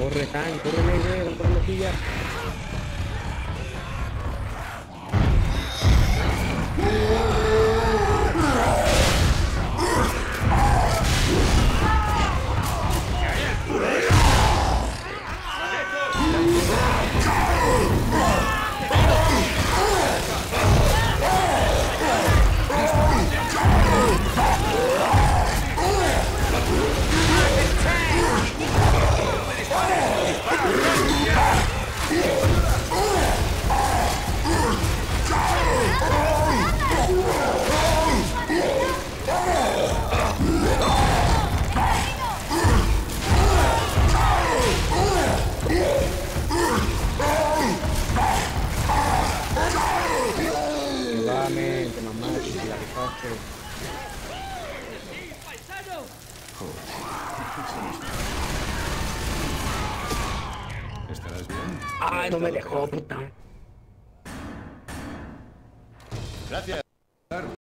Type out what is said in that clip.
Corre, Tan, corre, negro, corre, lejilla. Nuevamente, mamá, que la rifaste. ¿Estarás bien? Ay, no me dejó, puta. Gracias.